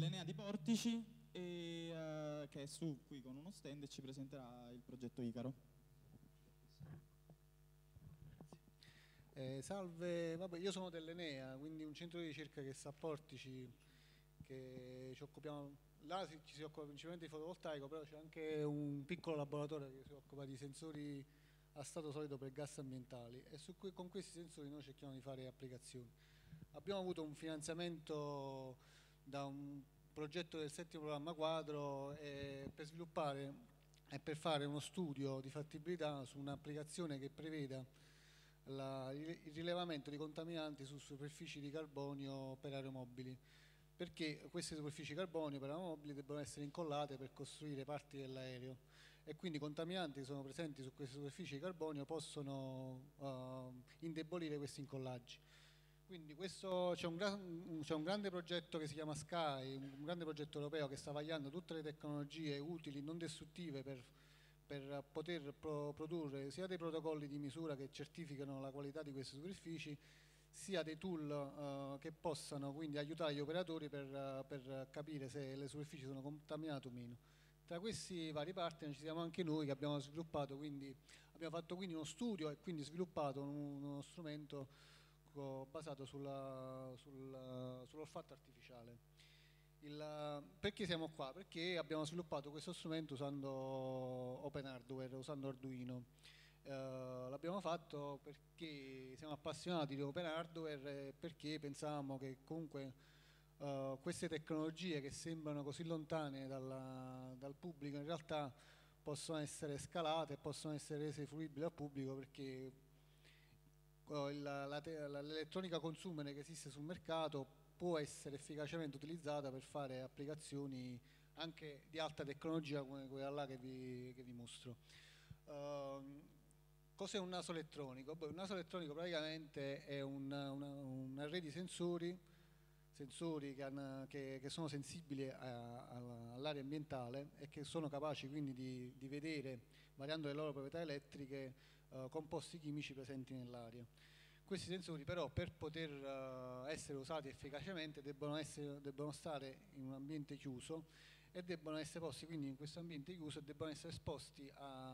dell'Enea di Portici, che è su qui con uno stand e ci presenterà il progetto Icaro. Salve, vabbè, io sono dell'Enea, quindi un centro di ricerca che sta a Portici, che ci occupiamo, là ci si occupa principalmente di fotovoltaico, però c'è anche un piccolo laboratorio che si occupa di sensori a stato solido per gas ambientali e con questi sensori noi cerchiamo di fare applicazioni. Abbiamo avuto un finanziamento da un progetto del settimo programma quadro per sviluppare e per fare uno studio di fattibilità su un'applicazione che preveda il rilevamento di contaminanti su superfici di carbonio per aeromobili, perché queste superfici di carbonio per aeromobili debbono essere incollate per costruire parti dell'aereo e quindi i contaminanti che sono presenti su queste superfici di carbonio possono indebolire questi incollaggi. Quindi c'è un grande progetto che si chiama Sky, un grande progetto europeo che sta vagliando tutte le tecnologie utili, non distruttive per poter produrre sia dei protocolli di misura che certificano la qualità di queste superfici, sia dei tool che possano quindi aiutare gli operatori per capire se le superfici sono contaminate o meno. Tra questi vari partner ci siamo anche noi che abbiamo sviluppato, abbiamo fatto quindi uno studio e quindi sviluppato uno strumento basato sull'olfatto artificiale. Perché siamo qua? Perché abbiamo sviluppato questo strumento usando Open Hardware, usando Arduino. L'abbiamo fatto perché siamo appassionati di Open Hardware e perché pensavamo che comunque queste tecnologie che sembrano così lontane dal pubblico in realtà possono essere scalate e possono essere rese fruibili al pubblico, perché l'elettronica consumer che esiste sul mercato può essere efficacemente utilizzata per fare applicazioni anche di alta tecnologia come quella là che vi mostro. Cos'è un naso elettronico? Un naso elettronico praticamente è un array di sensori che sono sensibili all'area ambientale e che sono capaci quindi di vedere, variando le loro proprietà elettriche, composti chimici presenti nell'aria. Questi sensori però per poter essere usati efficacemente debbono stare in un ambiente chiuso e debbono essere posti quindi in questo ambiente chiuso e debbono essere esposti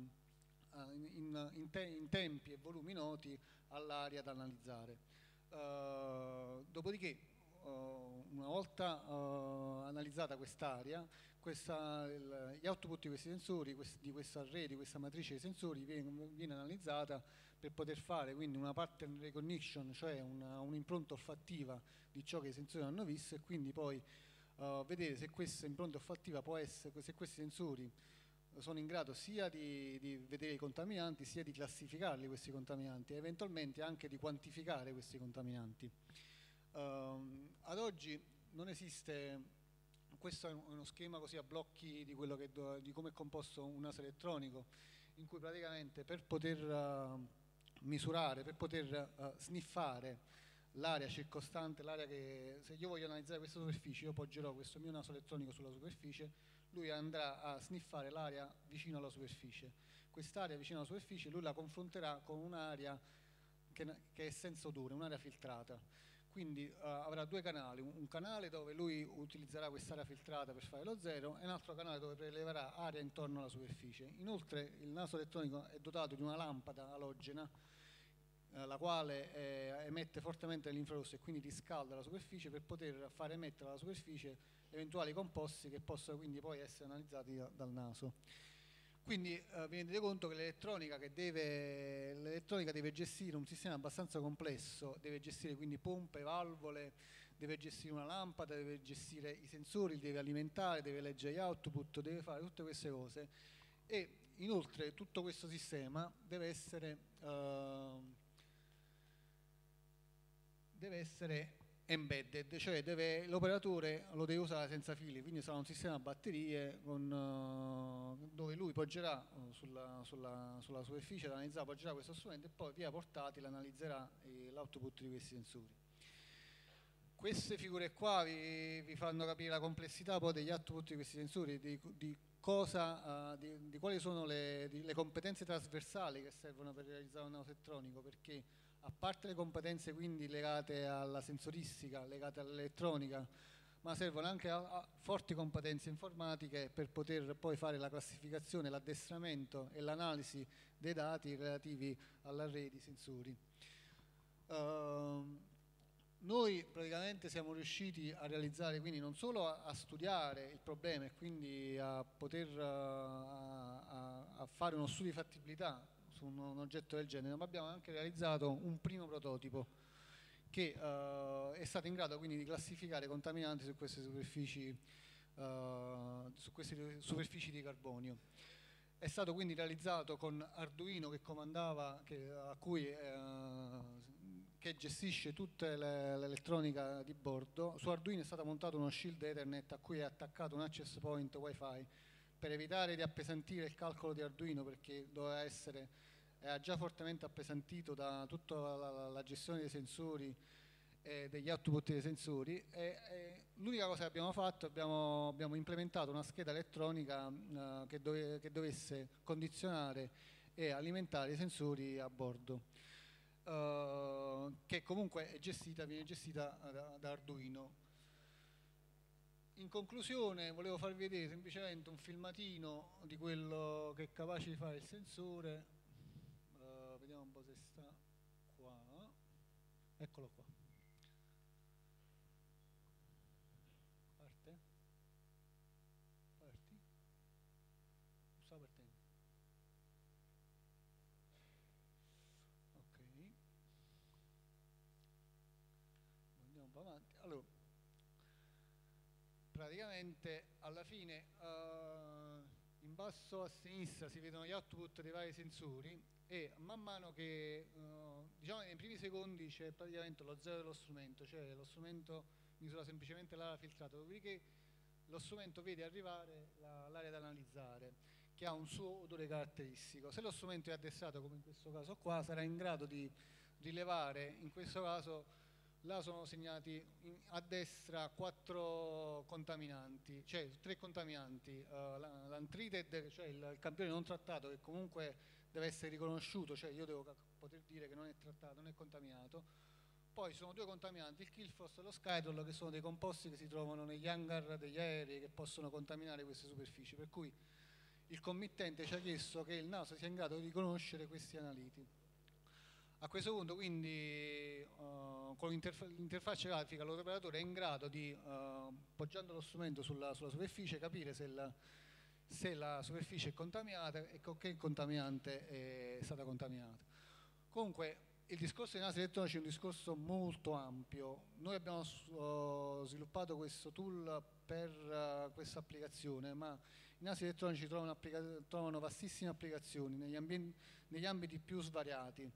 in tempi e volumi noti all'aria da analizzare. Dopodiché una volta analizzata quest'area, gli output di questi sensori, di questa array, di questa matrice di sensori viene analizzata per poter fare quindi una pattern recognition, cioè un'impronta olfattiva di ciò che i sensori hanno visto e quindi poi vedere se questa impronta olfattiva se questi sensori sono in grado sia di vedere i contaminanti sia di classificarli questi contaminanti e eventualmente anche di quantificare questi contaminanti. Ad oggi non esiste, questo è uno schema così a blocchi di come è composto un naso elettronico, in cui praticamente per poter misurare, per poter sniffare l'area circostante, se io voglio analizzare questa superficie, io poggerò questo mio naso elettronico sulla superficie, lui andrà a sniffare l'area vicino alla superficie. Quest'area vicino alla superficie lui la confronterà con un'area che è senza odore, un'area filtrata. Quindi avrà due canali, un canale dove lui utilizzerà quest'area filtrata per fare lo zero e un altro canale dove preleverà aria intorno alla superficie. Inoltre il naso elettronico è dotato di una lampada alogena la quale emette fortemente l'infrarosso e quindi riscalda la superficie per poter far emettere alla superficie eventuali composti che possono quindi poi essere analizzati dal naso. Quindi vi rendete conto che l'elettronica deve gestire un sistema abbastanza complesso, deve gestire quindi pompe, valvole, deve gestire una lampada, deve gestire i sensori, deve alimentare, deve leggere gli output, deve fare tutte queste cose e inoltre tutto questo sistema deve essere embedded, cioè l'operatore lo deve usare senza fili, quindi sarà un sistema a batterie dove lui poggerà sulla superficie da analizzare, poggerà questo strumento e poi via portatile analizzerà l'output di questi sensori. Queste figure qua vi fanno capire la complessità poi degli output di questi sensori, di quali sono le competenze trasversali che servono per realizzare un naso elettronico, perché a parte le competenze quindi legate alla sensoristica, legate all'elettronica, ma servono anche a forti competenze informatiche per poter poi fare la classificazione, l'addestramento e l'analisi dei dati relativi all'array di sensori. Noi praticamente siamo riusciti a realizzare, quindi non solo a studiare il problema e quindi a poter a fare uno studio di fattibilità su un oggetto del genere, ma abbiamo anche realizzato un primo prototipo che è stato in grado quindi di classificare contaminanti su queste superfici di carbonio. È stato quindi realizzato con Arduino che comandava, che gestisce tutta l'elettronica di bordo. Su Arduino è stato montato uno shield Ethernet a cui è attaccato un access point Wi-Fi per evitare di appesantire il calcolo di Arduino, perché era già fortemente appesantito da tutta la gestione dei sensori e degli output dei sensori. L'unica cosa che abbiamo fatto, abbiamo implementato una scheda elettronica che dovesse condizionare e alimentare i sensori a bordo, che comunque viene gestita da Arduino. In conclusione volevo farvi vedere semplicemente un filmatino di quello che è capace di fare il sensore. Vediamo un po' se sta qua. Eccolo qua. Parte? Parti? Sta partendo. Ok. Andiamo un po' avanti. Allora, praticamente alla fine in basso a sinistra si vedono gli output dei vari sensori e man mano che diciamo nei primi secondi c'è praticamente lo zero dello strumento, cioè lo strumento misura semplicemente l'area filtrata, dopodiché lo strumento vede arrivare l'area da analizzare, che ha un suo odore caratteristico. Se lo strumento è addestrato, come in questo caso qua, sarà in grado di rilevare, in questo caso là sono segnati a destra 4 contaminanti, cioè 3 contaminanti, l'untreated, cioè il campione non trattato, che comunque deve essere riconosciuto, cioè io devo poter dire che non è trattato, non è contaminato. Poi ci sono 2 contaminanti, il Killfrost e lo Skytol, che sono dei composti che si trovano negli hangar degli aerei che possono contaminare queste superfici, per cui il committente ci ha chiesto che il naso sia in grado di riconoscere questi analiti. A questo punto quindi con l'interfaccia grafica l'operatore è in grado di, poggiando lo strumento sulla superficie, capire se la superficie è contaminata e con che contaminante è stata contaminata. Comunque il discorso dei nasi elettronici è un discorso molto ampio. Noi abbiamo sviluppato questo tool per questa applicazione, ma i nasi elettronici trovano vastissime applicazioni negli ambiti più svariati.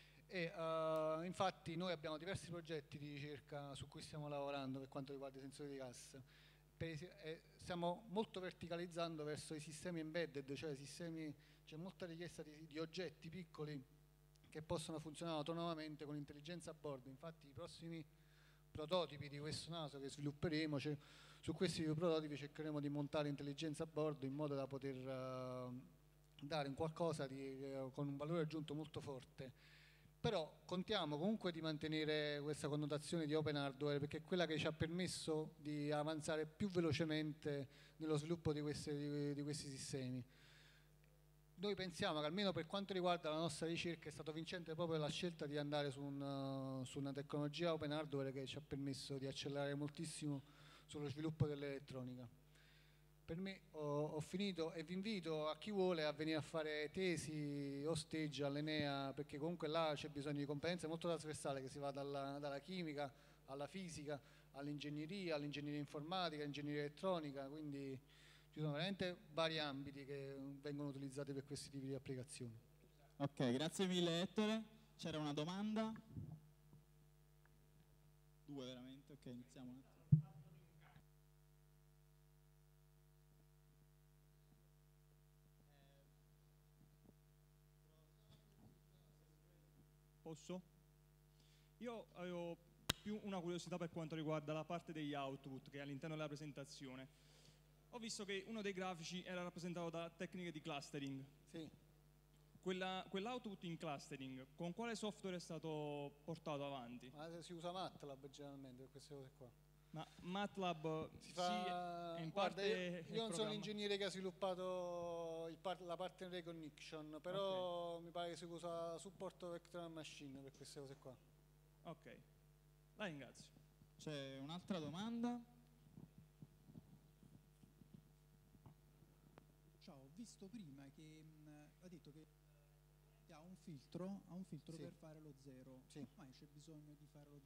Infatti noi abbiamo diversi progetti di ricerca su cui stiamo lavorando per quanto riguarda i sensori di gas. Stiamo molto verticalizzando verso i sistemi embedded, cioè c'è molta richiesta di oggetti piccoli che possono funzionare autonomamente con intelligenza a bordo. Infatti i prossimi prototipi di questo naso che svilupperemo, su questi prototipi cercheremo di montare intelligenza a bordo in modo da poter dare un qualcosa con un valore aggiunto molto forte. Però contiamo comunque di mantenere questa connotazione di open hardware, perché è quella che ci ha permesso di avanzare più velocemente nello sviluppo di questi sistemi. Noi pensiamo che almeno per quanto riguarda la nostra ricerca è stato vincente proprio la scelta di andare su una tecnologia open hardware che ci ha permesso di accelerare moltissimo sullo sviluppo dell'elettronica. Per me ho finito e vi invito a chi vuole a venire a fare tesi o stage all'Enea, perché comunque là c'è bisogno di competenze molto trasversali, che si va dalla chimica alla fisica, all'ingegneria informatica, all'ingegneria elettronica, quindi ci sono veramente vari ambiti che vengono utilizzati per questi tipi di applicazioni. Ok, grazie mille Ettore. C'era una domanda? 2 veramente? Ok, iniziamo un attimo. Posso? Io avevo più una curiosità per quanto riguarda la parte degli output che è all'interno della presentazione. Ho visto che uno dei grafici era rappresentato da tecniche di clustering. Sì. Quell'output in clustering, con quale software è stato portato avanti? Si usa MATLAB generalmente per queste cose qua. Ma MATLAB Si sì, fa, è in guarda, parte io è non sono programma. l'ingegnere che ha sviluppato la pattern recognition, però mi pare che si usa supporto vector machine per queste cose qua. Ok, la ringrazio. C'è un'altra domanda? Ciao, ho visto prima che ha detto che ha un filtro Sì. per fare lo zero. Sì. Mai c'è bisogno di farlo?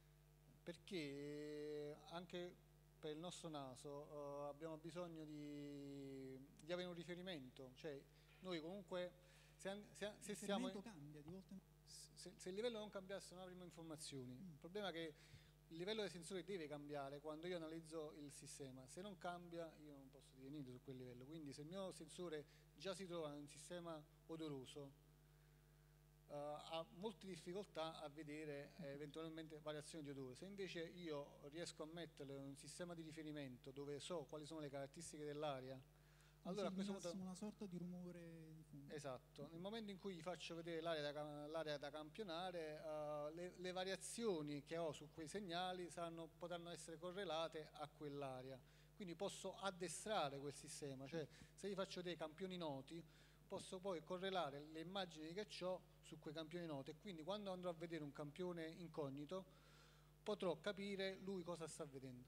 Perché anche per il nostro naso abbiamo bisogno di avere un riferimento, cioè noi comunque se Il siamo riferimento cambia di volta in volta. se il livello non cambiasse non avremo informazioni. Il problema è che il livello dei sensori deve cambiare quando io analizzo il sistema. Se non cambia io non posso dire niente su quel livello. Quindi se il mio sensore già si trova in un sistema odoroso ha molte difficoltà a vedere eventualmente variazioni di odore. Se invece io riesco a metterlo in un sistema di riferimento dove so quali sono le caratteristiche dell'aria, allora a questo punto una sorta di rumore di fondo. esatto, nel momento in cui gli faccio vedere l'area da campionare, le variazioni che ho su quei segnali potranno essere correlate a quell'area. Quindi posso addestrare quel sistema, cioè se gli faccio dei campioni noti, posso poi correlare le immagini che ho su quei campioni noti e quindi quando andrò a vedere un campione incognito potrò capire lui cosa sta vedendo.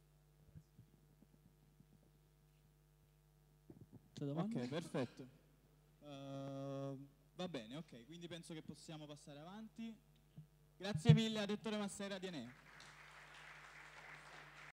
Ok, perfetto. Va bene, ok, quindi penso che possiamo passare avanti. Grazie mille a Ettore Massera di Enea.